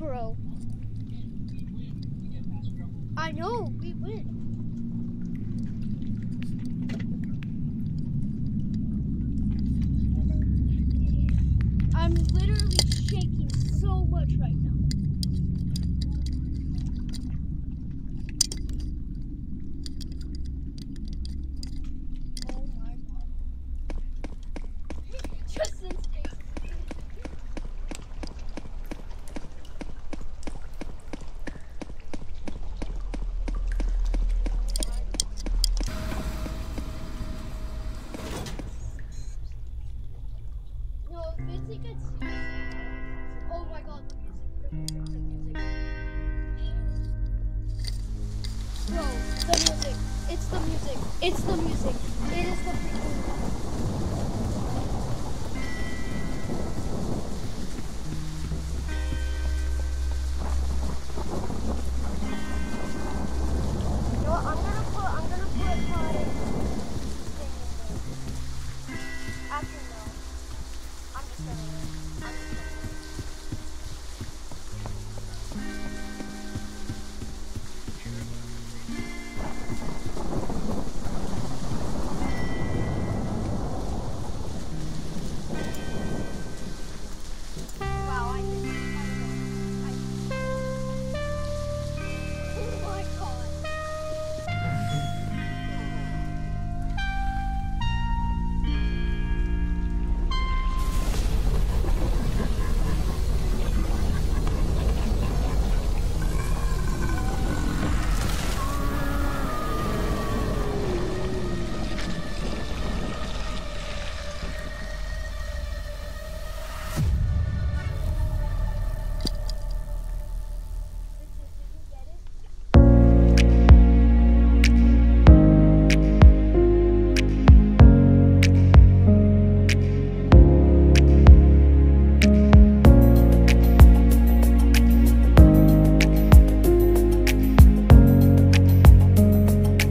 bro. I know, we win. I'm literally shaking so much right now. Oh my god. Justin's face. No, Vincent gets serious. Oh my god, the music. Bro, the music. It's the music. It's the music. It is the freaking music.